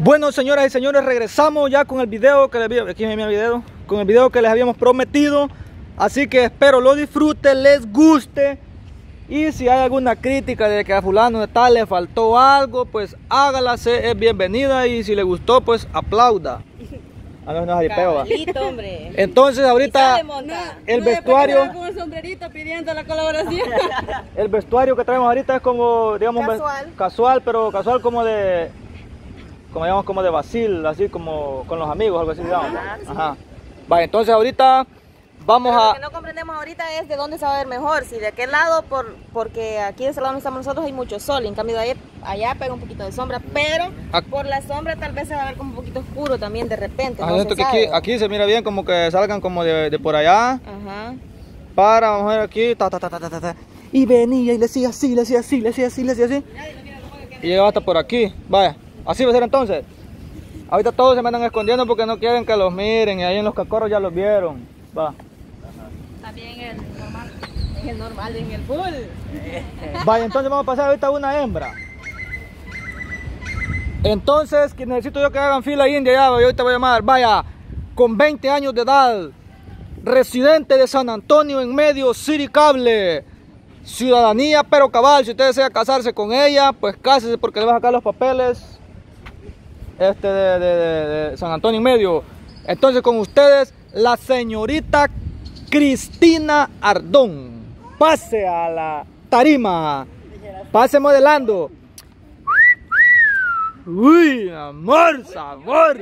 Bueno, señoras y señores, regresamos ya con el video que les habíamos prometido. Así que espero lo disfruten, les guste. Y si hay alguna crítica de que a fulano de tal le faltó algo, pues hágala, es bienvenida. Y si le gustó, pues aplauda. Cabalito, hombre. Entonces ahorita el vestuario con el sombrerito pidiendo la colaboración. El vestuario que traemos ahorita es como, digamos, casual, pero casual como de vacil, así como con los amigos, algo así, digamos. Ajá. Vale, entonces ahorita vamos pero a... Lo que no comprendemos ahorita es de dónde se va a ver mejor, si de aquel lado, porque aquí de ese lado donde estamos nosotros hay mucho sol, en cambio de allá pega un poquito de sombra, pero por la sombra tal vez se va a ver como un poquito oscuro también de repente. No se sabe. Aquí se mira bien como que salgan como de por allá. Ajá. Vamos a ver aquí, y venía y le hacía así. Y llegaba hasta por aquí, vaya. Así va a ser entonces. Ahorita todos se me andan escondiendo porque no quieren que los miren. Y ahí en los cacorros ya los vieron. Va. También en el normal, en el full. Vaya, entonces vamos a pasar ahorita a una hembra. Entonces, que necesito yo que hagan fila india ya. Yo ahorita voy a llamar. Vaya, con 20 años de edad. Residente de San Antonio en Medio, Siricable. Ciudadanía pero cabal. Si usted desea casarse con ella, pues cásese porque le va a sacar los papeles de San Antonio en Medio. Entonces con ustedes la señorita Cristina Ardón. Pase a la tarima. Pase modelando. Uy, amor, sabor.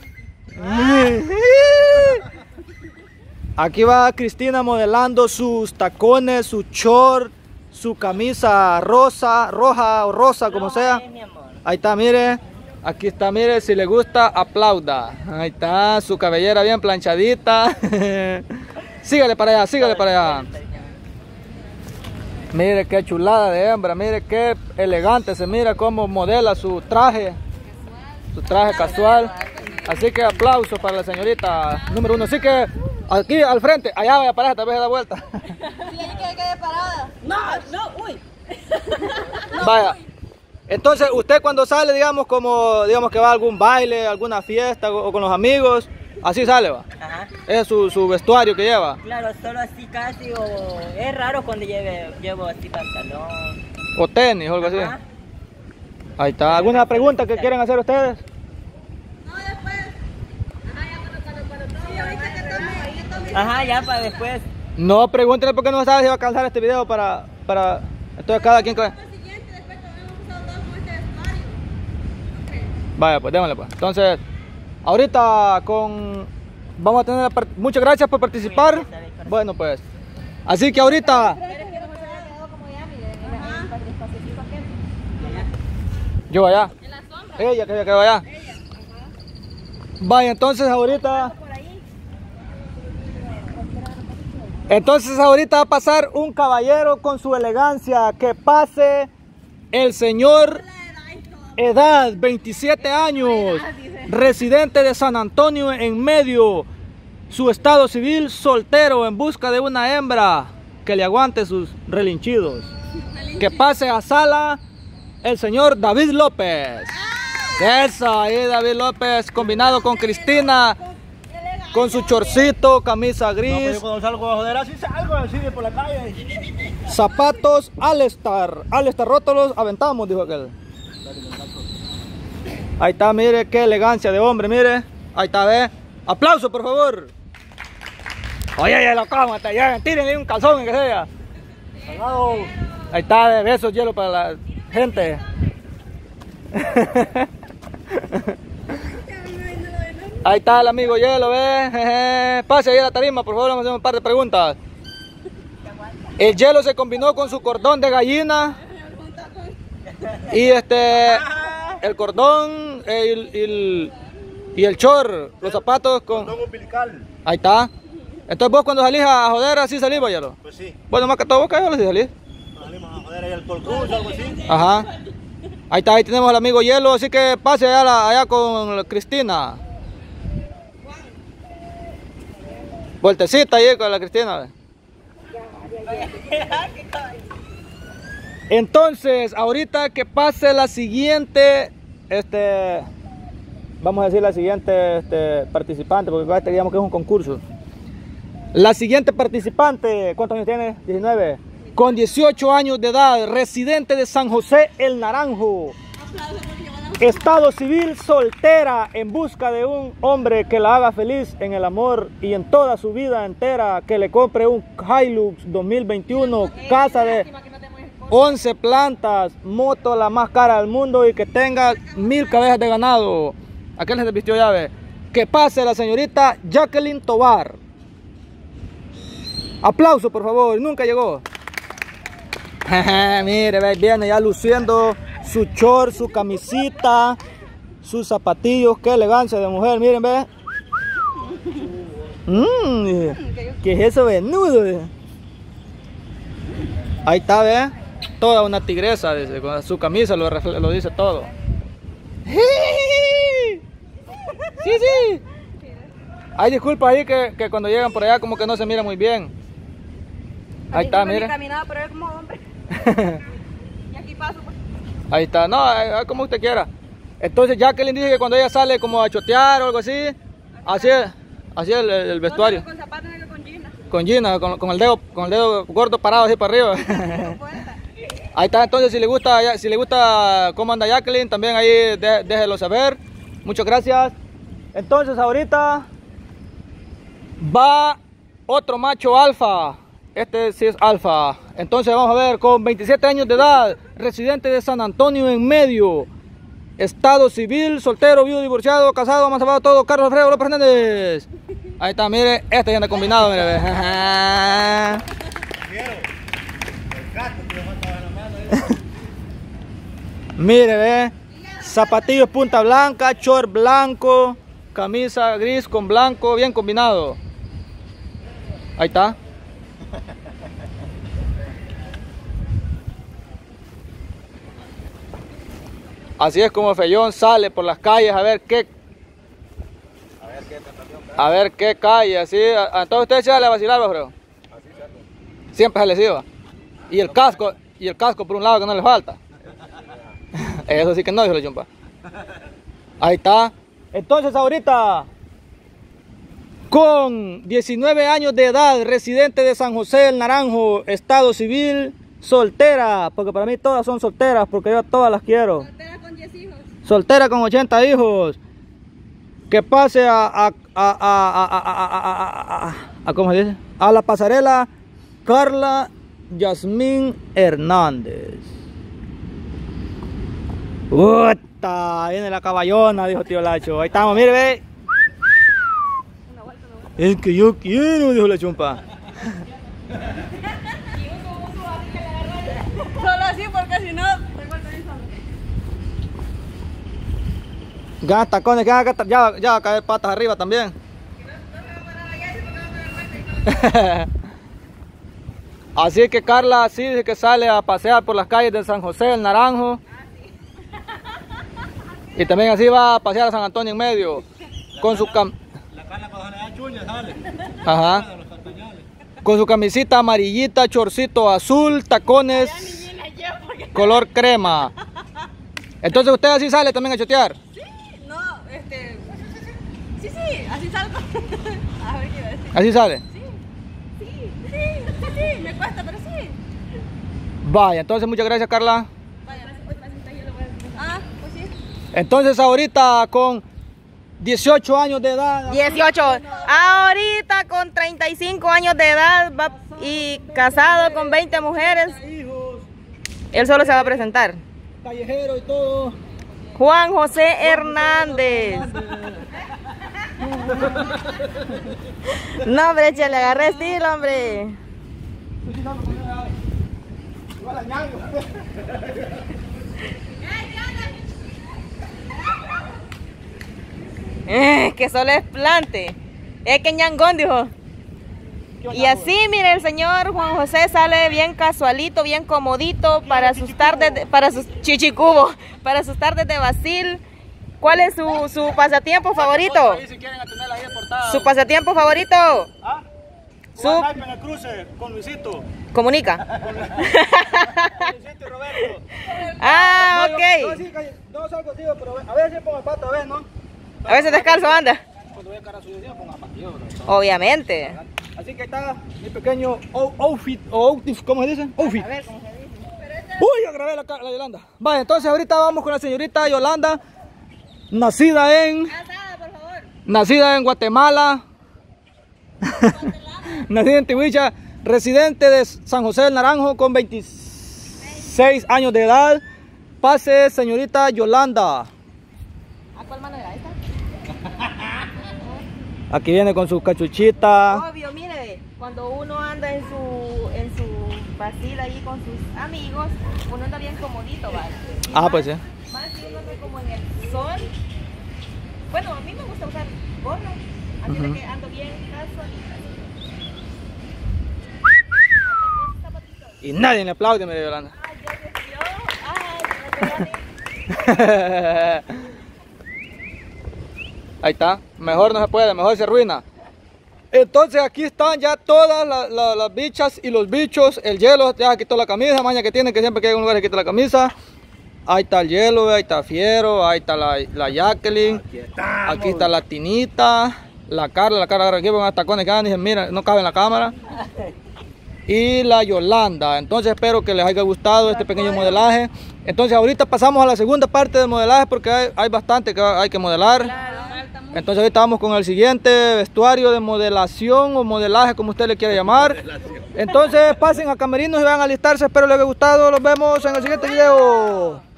Aquí va Cristina modelando sus tacones, su short, su camisa roja o rosa, como sea. Ahí está, mire. Aquí está, mire, si le gusta, aplauda. Ahí está, su cabellera bien planchadita. Sígale para allá. Mire qué chulada de hembra, mire qué elegante se mira cómo modela su traje casual. Así que aplauso para la señorita número 1. Así que aquí al frente, allá vaya a parar, tal vez da vuelta. Sí, ahí quede parada. Uy. Vaya. Entonces, usted cuando sale, digamos que va a algún baile, alguna fiesta o con los amigos, así sale, va. Ajá. Es su vestuario que lleva. Claro, solo así casi, o es raro cuando llevo así pantalón. O tenis o algo así. Ajá. Ahí está. ¿Alguna pregunta que quieren hacer ustedes? No, después. Ajá, ya cuando sí, ahorita que tome. Ajá, ya para después. No, pregúntenle porque no sabe si va a cansar este video para... Entonces cada quien... Vaya, pues démosle pues. Entonces, ahorita vamos a tener... Muchas gracias por participar. Bueno, pues. Así que ahorita... Yo allá. Ella que quedó allá. Vaya, entonces ahorita... va a pasar un caballero con su elegancia. Que pase el señor... Edad, 27 años, residente de San Antonio en Medio, su estado civil, soltero, en busca de una hembra que le aguante sus relinchidos. Que pase a sala el señor David López. Eso, ahí David López, combinado con Cristina, con su chorcito, camisa gris. Cuando salgo a joder, así salgo así de por la calle. Zapatos Alestar rótulos, aventamos, dijo aquel. Ahí está, mire qué elegancia de hombre, mire. Ahí está, ve. Aplauso, por favor. Oye, lo como, ya, tírenle un calzón que sea. Ahí está, de besos, hielo para la gente. Ahí está el amigo hielo, ve. Pase ahí a la tarima, por favor, vamos a hacer un par de preguntas. El hielo se combinó con su cordón de gallina. Y el cordón y el short, los zapatos con... Cordón umbilical. Ahí está. Entonces vos cuando salís a joder, así salís, Bayalo. Pues sí. Bueno, más que todo vos callalo si salís. Salimos a joder ahí al Colcruz o algo así. Ajá. Ahí está, ahí tenemos al amigo hielo, así que pase allá con Cristina. Vueltecita ahí con la Cristina. Entonces, ahorita que pase la siguiente vamos a decir la siguiente participante, porque digamos que es un concurso. La siguiente participante, ¿cuántos años tiene? 19. Con 18 años de edad, residente de San José El Naranjo. Estado civil, soltera, en busca de un hombre que la haga feliz en el amor y en toda su vida entera, que le compre un Hilux 2021, casa de 11 plantas, moto la más cara del mundo y que tenga 1000 cabezas de ganado. ¿A qué les vistió llave? Que pase la señorita Jacqueline Tobar. Aplauso, por favor. Nunca llegó. Mire, ve, viene ya luciendo su short, su camisita, sus zapatillos. Qué elegancia de mujer. Miren, ve. ¿Qué es eso, venudo? Ahí está, ve. Toda una tigresa, dice, con su camisa lo dice todo. Sí, sí. Ay, disculpa ahí que cuando llegan por allá como que no se mira muy bien. Ahí está, mire. Caminaba, pero es como hombre. Y aquí paso, pues. Ahí está, no, como usted quiera. Entonces Jacqueline dice que cuando ella sale como a chotear o algo así, así es el vestuario. Con zapatos y con jeans. Con jeans, con el dedo gordo parado así para arriba. Ahí está, entonces si le gusta cómo anda Jacqueline, también ahí déjelo saber. Muchas gracias. Entonces ahorita va otro macho alfa. Este sí es alfa. Entonces vamos a ver, con 27 años de edad, residente de San Antonio en Medio, estado civil, soltero, viudo, divorciado, casado, amansado, todo, Carlos Alfredo López Hernández. Ahí está, mire, este ya anda combinado, mire. Mire, ve, zapatillos punta blanca, short blanco, camisa gris con blanco, bien combinado. Ahí está. Así es como Fellón sale por las calles a ver qué calle, así. Entonces usted se sale a vacilar, bro. Siempre se les iba. Y el casco por un lado que no le falta. Eso sí que no, dijo la chumpa. Ahí está. Entonces ahorita, con 19 años de edad, residente de San José El Naranjo, estado civil, soltera, porque para mí todas son solteras, porque yo todas las quiero. Soltera con 10 hijos. Soltera con 80 hijos. Que pase ¿cómo se dice? A la pasarela Carla Yasmín Hernández. ¡Uta! Viene la caballona, dijo tío Lacho. Ahí estamos, mire, ve. Es que yo quiero, dijo la chumpa. Solo así, porque si no, Ganas tacones, ya va a caer patas arriba también. Así que Carla sí dice que sale a pasear por las calles de San José El Naranjo. Y también así va a pasear a San Antonio en Medio. Con su Ajá. Con su camisita amarillita, chorcito azul, tacones color crema. Entonces usted así sale también a chotear. Sí, así salgo. A ver qué iba a decir. ¿Así sale? Sí, me cuesta, pero sí. Vaya, entonces muchas gracias, Carla. Vaya, pues sí. Entonces ahorita con 18 años de edad. 18. Ahorita con 35 años de edad y casado con 20 mujeres. Él solo se va a presentar. Callejero y todo. Juan José Hernández. No, hombre, che, le agarré estilo, hombre. Que solo es plante. Es que ñangón, dijo. Y así, mire, el señor Juan José sale bien casualito, bien comodito para sus tardes, para sus chichicubos, para sus tardes de vacil. ¿Cuál es su pasatiempo favorito? ¿Su pasatiempo favorito? ¿Ah? Su... en el cruce con Luisito. Comunica. Con Luisito y Roberto. Ah, ok. No salgo así, pero a ver si pongo el pato, a ver, ¿no? A veces descalzo anda. Cuando voy a cara suya, ponga zapatillas. Obviamente. Así que está mi pequeño outfit, o outfit, ¿cómo se dice? Outfit. A ver cómo se dice. Uy, ya grabé la Yolanda. Vale, entonces ahorita vamos con la señorita Yolanda, nacida en Guatemala, nacida en Tihuicha, residente de San José del Naranjo con 26 años de edad. Pase, señorita Yolanda. ¿A cuál mano era esta? Aquí viene con su cachuchita. Obvio, mire, cuando uno anda en su vacila ahí con sus amigos, uno anda bien comodito, ¿vale? Pues sí. Más si uno anda como en el sol. Bueno, a mí me gusta usar gorro, así de que ando bien casualita. Y nadie le aplaude, mire Yolanda. Ay, Dios mío, ay, Ahí está, mejor no se puede, mejor se arruina. Entonces aquí están ya todas las bichas y los bichos. El hielo ya se quitó la camisa, maña que tiene que siempre que hay un lugar se quita la camisa. Ahí está el hielo, ahí está Fiero, ahí está la Jacqueline. Aquí está la Tinita, la Carla aquí con unos tacones que dan y dicen, mira, no cabe en la cámara. Y la Yolanda. Entonces espero que les haya gustado este pequeño modelaje. Entonces ahorita pasamos a la segunda parte del modelaje porque hay bastante que hay que modelar. Entonces ahorita vamos con el siguiente vestuario de modelación o modelaje, como usted le quiera llamar. Entonces pasen a camerinos y vayan a alistarse. Espero les haya gustado. Los vemos en el siguiente video.